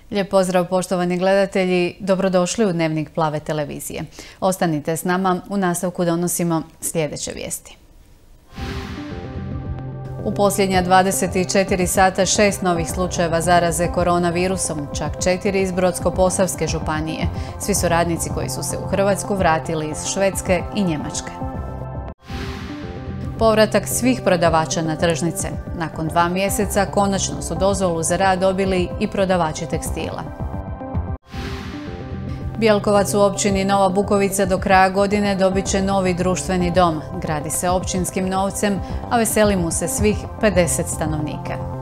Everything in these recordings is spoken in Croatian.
Lijep pozdrav poštovani gledatelji, dobrodošli u Dnevnik Plave televizije. Ostanite s nama, u nastavku donosimo sljedeće vijesti. U posljednja 24 sata 6 novih slučajeva zaraze koronavirusom, čak 4 iz Brodsko-posavske županije. Svi su radnici koji su se u Hrvatsku vratili iz Švedske i Njemačke. Povratak svih prodavača na tržnice. Nakon 2 mjeseca konačno su dozvolu za rad dobili i prodavači tekstila. Bjelkovac u općini Nova Bukovica do kraja godine dobit će novi društveni dom. Gradi se općinskim novcem, a veseli mu se svih 50 stanovnika.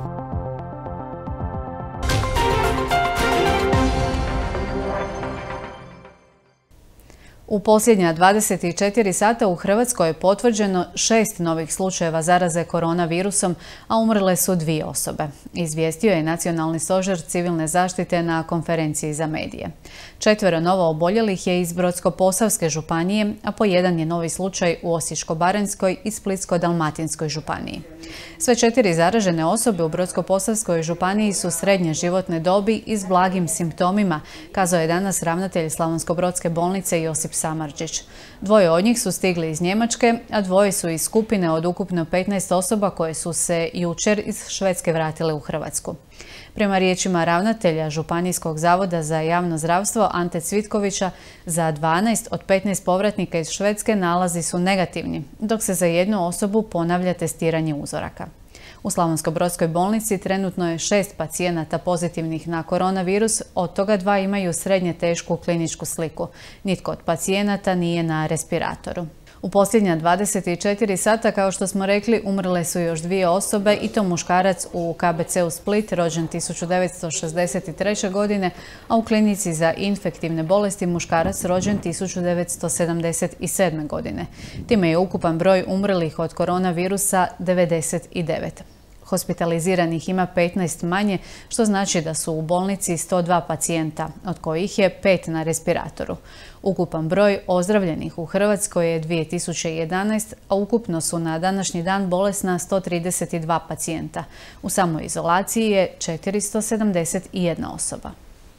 U posljednja 24 sata u Hrvatskoj je potvrđeno 6 novih slučajeva zaraze koronavirusom, a umrle su 2 osobe. Izvijestio je Nacionalni stožer civilne zaštite na konferenciji za medije. 4 novo oboljelih je iz Brodsko-posavske županije, a po 1 je novi slučaj u Osječko-baranjskoj i Splitsko-dalmatinskoj županiji. Sve 4 zaražene osobe u Brodsko-posavskoj županiji su srednje životne dobi i s blagim simptomima, kazao je danas ravnatelj Slavonsko-brodske bolnice Josip Samardžić. 2 od njih su stigli iz Njemačke, a 2 su iz skupine od ukupno 15 osoba koje su se jučer iz Švedske vratile u Hrvatsku. Prema riječima ravnatelja Županijskog zavoda za javno zdravstvo Ante Cvitkovića, za 12 od 15 povratnika iz Švedske nalazi su negativni, dok se za 1 osobu ponavlja testiranje uzoraka. U Slavonsko-brodskoj bolnici trenutno je 6 pacijenata pozitivnih na koronavirus, od toga 2 imaju srednje tešku kliničku sliku. Nitko od pacijenata nije na respiratoru. U posljednja 24 sata, kao što smo rekli, umrle su još 2 osobe i to muškarac u KBC-u Split, rođen 1963. godine, a u klinici za infektivne bolesti muškarac rođen 1977. godine. Time je ukupan broj umrlih od koronavirusa 99. Hospitaliziranih ima 15 manje, što znači da su u bolnici 102 pacijenta, od kojih je 5 na respiratoru. Ukupan broj ozdravljenih u Hrvatskoj je 2011, a ukupno su na današnji dan bolesna 132 pacijenta. U samoizolaciji je 471 osoba.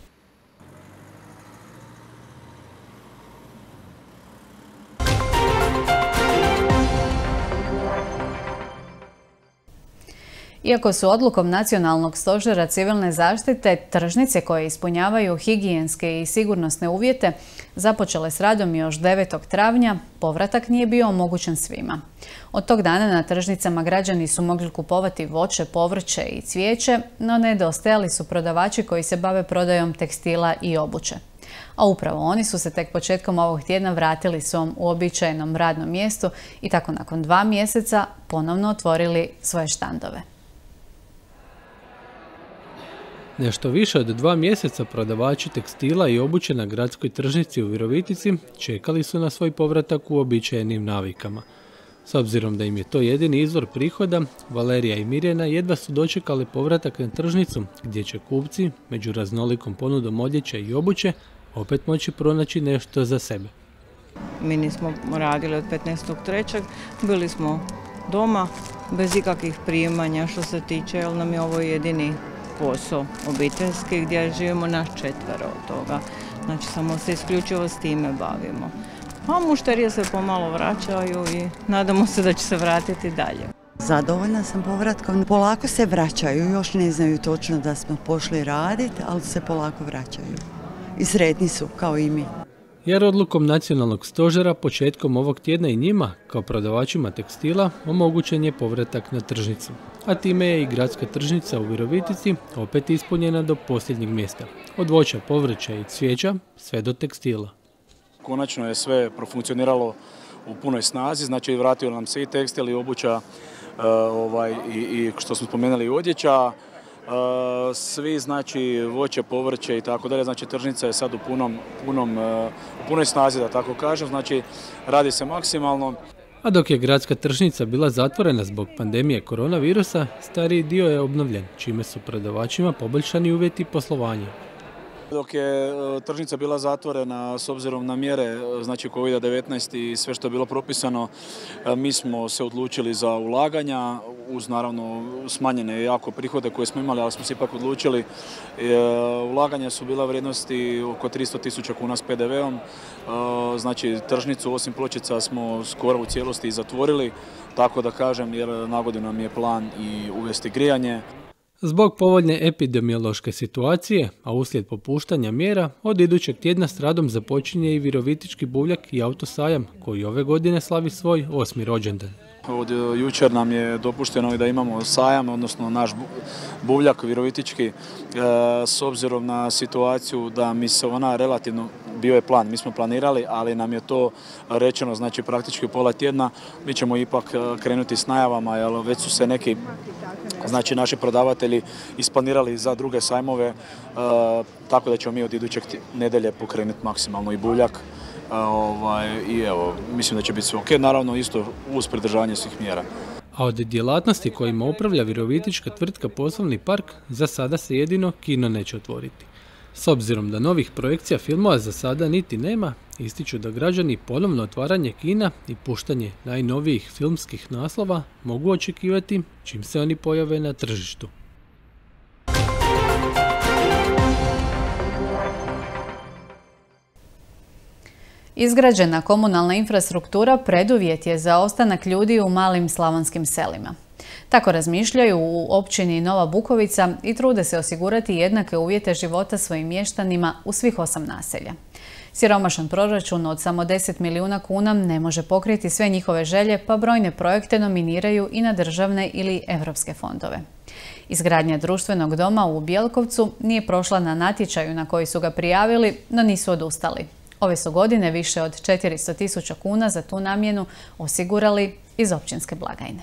Iako su odlukom Nacionalnog stožera civilne zaštite tržnice koje ispunjavaju higijenske i sigurnosne uvjete započele s radom još 9. travnja, povratak nije bio omogućen svima. Od tog dana na tržnicama građani su mogli kupovati voće, povrće i cvijeće, no nedostajali su prodavači koji se bave prodajom tekstila i obuće. A upravo oni su se tek početkom ovog tjedna vratili svom uobičajenom radnom mjestu i tako nakon 2 mjeseca ponovno otvorili svoje štandove. Nešto više od 2 mjeseca prodavači tekstila i obuće na gradskoj tržnici u Virovitici čekali su na svoj povratak u uobičajenim navikama. S obzirom da im je to jedini izvor prihoda, Valerija i Mirjana jedva su dočekali povratak na tržnicu gdje će kupci, među raznolikom ponudom odjeća i obuće, opet moći pronaći nešto za sebe. Mi nismo radili od 15.3. Bili smo doma bez ikakvih primanja što se tiče, jer nam je ovo jedini posao obiteljski gdje živimo na 4 od toga. Znači samo se isključivo s time bavimo. A mušterije se pomalo vraćaju i nadamo se da će se vratiti dalje. Zadovoljna sam povratkom. Polako se vraćaju, još ne znaju točno da smo pošli raditi, ali se polako vraćaju. I sretni su, kao i mi. Jer odlukom Nacionalnog stožera početkom ovog tjedna i njima, kao prodavačima tekstila, omogućen je povratak na tržnicu. A time je i gradska tržnica u Virovitici opet ispunjena do posljednjeg mjesta. Od voća, povrća i cvijeća sve do tekstila. Konačno je sve profunkcioniralo u punoj snazi, znači vratio nam se i tekstil i obuća i što smo spomenuli odjeća. Svi, znači, voće, povrće i tako dalje, znači tržnica je sad u punoj snazi, da tako kažem, znači radi se maksimalno. A dok je gradska tržnica bila zatvorena zbog pandemije koronavirusa, stariji dio je obnovljen, čime su prodavačima poboljšani uvjeti poslovanja. Dok je tržnica bila zatvorena s obzirom na mjere, znači COVID-19 i sve što je bilo propisano, mi smo se odlučili za ulaganja uz naravno smanjene jako prihode koje smo imali, ali smo se ipak odlučili. Ulaganja su bila vrijednosti oko 300.000 kuna s PDV-om, znači tržnicu osim pločica smo skoro u cijelosti zatvorili, tako da kažem, jer nagodinu nam je plan i uvesti grijanje. Zbog povoljne epidemiološke situacije, a uslijed popuštanja mjera, od idućeg tjedna s radom započinje i Virovitički buvljak i autosajam, koji ove godine slavi svoj 8. rođendan. Od jučer nam je dopušteno da imamo sajam, odnosno naš buvljak virovitički, s obzirom na situaciju da mi se ona relativno, bio je plan, mi smo planirali, ali nam je to rečeno, znači praktički pola tjedna, mi ćemo ipak krenuti s najavama, jer već su se neki, znači naši prodavatelji isplanirali za druge sajmove, tako da ćemo mi od idućeg nedelje pokrenuti maksimalno i buvljak. I evo, mislim da će biti sve ok, naravno isto uz pridržavanje svih mjera. A od djelatnosti kojima upravlja virovitička tvrtka Poslovni park, za sada se jedino kino neće otvoriti. S obzirom da novih projekcija filmova za sada niti nema, ističu da građani ponovno otvaranje kina i puštanje najnovijih filmskih naslova mogu očekivati čim se oni pojave na tržištu. Izgrađena komunalna infrastruktura preduvjet je za ostanak ljudi u malim slavonskim selima. Tako razmišljaju u općini Nova Bukovica i trude se osigurati jednake uvjete života svojim mještanima u svih 8 naselja. Siromašan proračun od samo 10 milijuna kuna ne može pokriti sve njihove želje, pa brojne projekte nominiraju i na državne ili evropske fondove. Izgradnja društvenog doma u Bjelkovcu nije prošla na natječaju na koji su ga prijavili, no nisu odustali. Ove su godine više od 400.000 kuna za tu namjenu osigurali iz općinske blagajne.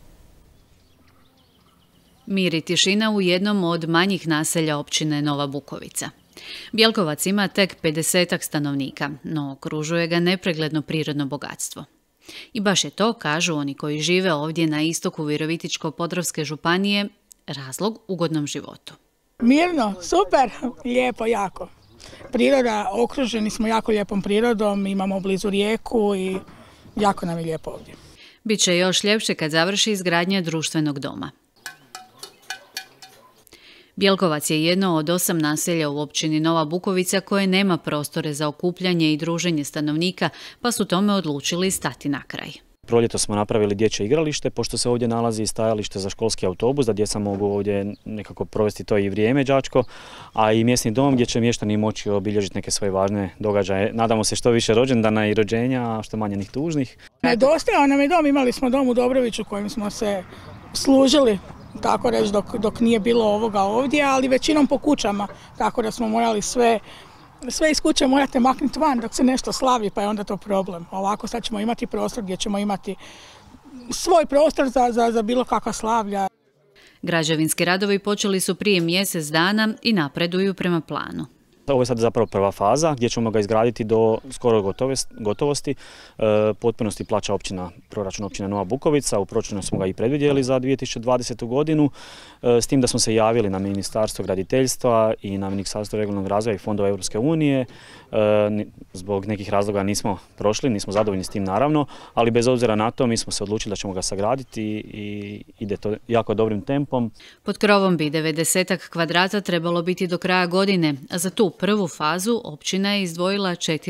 Mir i tišina u jednom od manjih naselja općine Nova Bukovica. Bjelkovac ima tek 50-ak stanovnika, no okružuje ga nepregledno prirodno bogatstvo. I baš je to, kažu oni koji žive ovdje na istoku Virovitičko-podravske županije, razlog ugodnom životu. Mirno, super, lijepo, jako. Priroda, okruženi smo jako lijepom prirodom, imamo blizu rijeku i jako nam je lijepo ovdje. Biće još ljepše kad završi izgradnja društvenog doma. Bjelkovac je jedno od 8 naselja u općini Nova Bukovica koje nema prostore za okupljanje i druženje stanovnika, pa su tome odlučili stati na kraj. Proljeto smo napravili dječje igralište, pošto se ovdje nalazi stajalište za školski autobus, da djeca mogu ovdje nekako provesti to i vrijeme đačko, a i mjesni dom gdje će mještani moći obilježiti neke svoje važne događaje. Nadamo se što više rođendana i rođenja, a što manje njih tužnih. Nedostajao nam je dom, imali smo dom u Dobroviću kojim smo se služili, tako reći, dok nije bilo ovoga ovdje, ali većinom po kućama, tako da smo morali sve iz kuće morate maknuti van dok se nešto slavi, pa je onda to problem. Ovako sad ćemo imati prostor gdje ćemo imati svoj prostor za bilo kakva slavlja. Građevinski radovi počeli su prije mjesec dana i napreduju prema planu. Ovo je sad zapravo prva faza gdje ćemo ga izgraditi do skoro gotovosti. Potpunosti plaća proračun općina Nova Bukovica, u proračunu smo ga i predvidjeli za 2020. godinu, s tim da smo se javili na Ministarstvo graditeljstva i na Ministarstvo regionalnog razvoja i fondova Europske unije. Zbog nekih razloga nismo prošli, nismo zadovoljni s tim naravno, ali bez obzira na to mi smo se odlučili da ćemo ga sagraditi i ide to jako dobrim tempom. Pod krovom bi 90 kvadrata trebalo biti do kraja godine, a za tu prvu fazu općina je izdvojila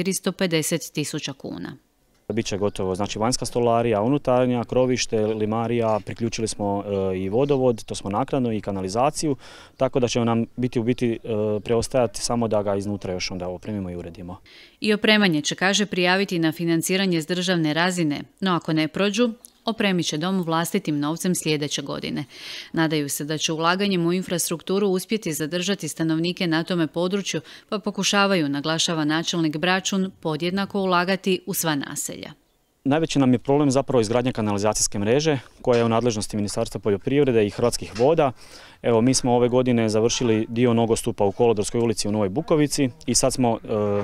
450.000 kuna. Biće gotovo, znači vanjska stolarija, unutarnja, krovište, limarija, priključili smo i vodovod, to smo naknadno i kanalizaciju, tako da će nam biti preostajati samo da ga iznutra još onda opremimo i uredimo. I opremanje će, kaže, prijaviti na financiranje s državne razine, no ako ne prođu, opremit će dom vlastitim novcem sljedeće godine. Nadaju se da će ulaganjem u infrastrukturu uspjeti zadržati stanovnike na tome području, pa pokušavaju, naglašava načelnik Bračun, podjednako ulagati u sva naselja. Najveći nam je problem zapravo izgradnja kanalizacijske mreže koja je u nadležnosti Ministarstva poljoprivrede i Hrvatskih voda. Evo, mi smo ove godine završili dio nogostupa u Kolodvorskoj ulici u Novoj Bukovici i sad smo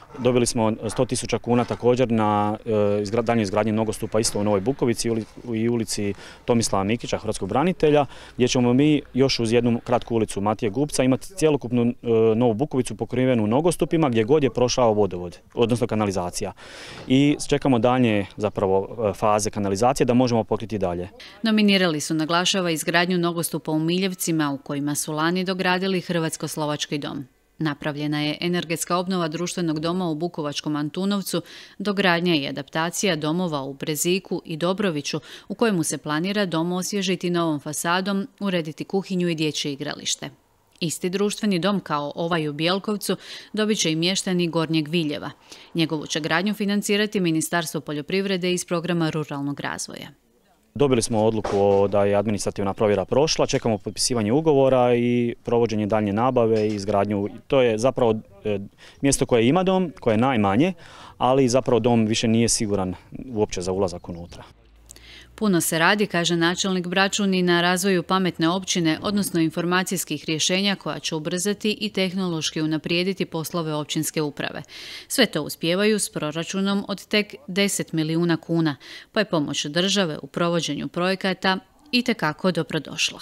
Dobili smo 100.000 kuna također na daljnju izgradnju nogostupa isto u Novoj Bukovici i ulici Tomislava Mikića, hrvatskog branitelja, gdje ćemo mi još uz jednu kratku ulicu Matije Gubca imati cjelokupnu Novu Bukovicu pokrivenu nogostupima gdje god je prošao vodovod, odnosno kanalizacija. I čekamo daljnje zapravo faze kanalizacije da možemo pokriti dalje. Nominirali su, naglašava, izgradnju nogostupa u Miljevcima u kojima su lani dogradili Hrvatsko-slovački dom. Napravljena je energetska obnova društvenog doma u Bukovačkom Antunovcu, dogradnja i adaptacija domova u Breziku i Dobroviću, u kojemu se planira dom osvježiti novom fasadom, urediti kuhinju i dječje igralište. Isti društveni dom kao ovaj u Bjelkovcu dobit će i mještani Gornjeg Viljeva. Njegovu će gradnju financirati Ministarstvo poljoprivrede iz programa ruralnog razvoja. Dobili smo odluku da je administrativna provjera prošla, čekamo potpisivanje ugovora i provođenje daljnje nabave i izgradnju. To je zapravo mjesto koje ima dom, koje je najmanje, ali zapravo dom više nije siguran uopće za ulazak unutra. Puno se radi, kaže načelnik Bračun, i na razvoju pametne općine, odnosno informacijskih rješenja koja će ubrzati i tehnološki unaprijediti poslove općinske uprave. Sve to uspijevaju s proračunom od tek 10 milijuna kuna, pa je pomoć države u provođenju projekata itekako dobrodošla.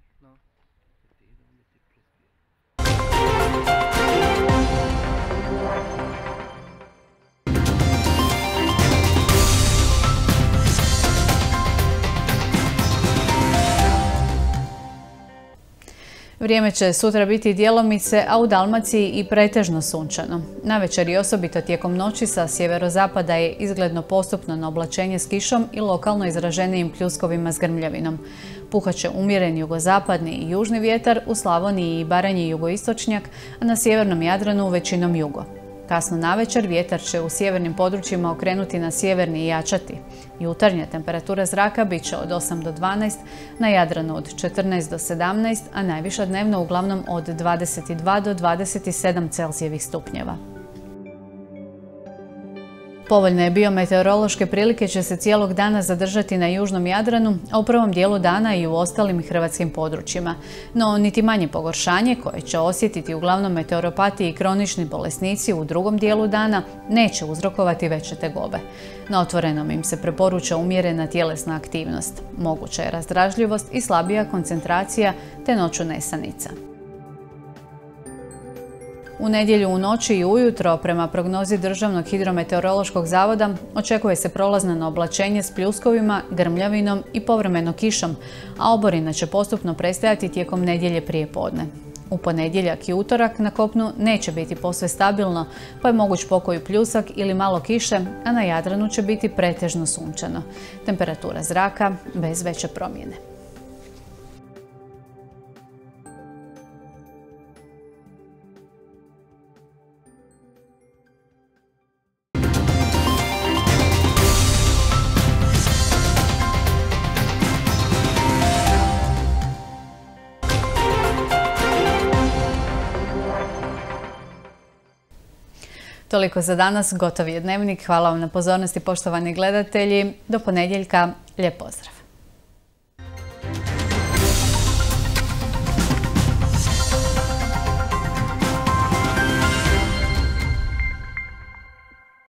Vrijeme će sutra biti djelomice, a u Dalmaciji i pretežno sunčano. Navečer i osobito tijekom noći sa sjeverozapada je izgledno postupno na oblačenje s kišom i lokalno izraženijim pljuskovima s grmljavinom. Puhat će umjeren jugozapadni i južni vjetar, u Slavoniji i Baranji jugoistočnjak, a na sjevernom Jadranu većinom jugo. Kasno navečer vjetar će u sjevernim područjima okrenuti na sjeverni i jačati. Jutarnja temperatura zraka bit će od 8 do 12, na Jadranu od 14 do 17, a najviša dnevno uglavnom od 22 do 27 Celzijevih stupnjeva. Povoljne biometeorološke prilike će se cijelog dana zadržati na južnom Jadranu, a u prvom dijelu dana i u ostalim hrvatskim područjima. No, niti manje pogoršanje, koje će osjetiti uglavnom meteoropati i kronični bolesnici u drugom dijelu dana, neće uzrokovati veće tegobe. Na otvorenom im se preporuča umjerena tjelesna aktivnost. Moguća je razdražljivost i slabija koncentracija, te noću nesanica. U nedjelju u noći i ujutro, prema prognozi Državnog hidrometeorološkog zavoda, očekuje se prolazno oblačenje s pljuskovima, grmljavinom i povremeno kišom, a oborina će postupno prestajati tijekom nedjelje prije podne. U ponedjeljak i utorak na kopnu neće biti posve stabilno, pa je moguć pokoji pljusak ili malo kiše, a na Jadranu će biti pretežno sunčano. Temperatura zraka bez veće promjene. Toliko za danas, gotov je dnevnik. Hvala vam na pozornosti, poštovani gledatelji. Do ponedjeljka, lijep pozdrav.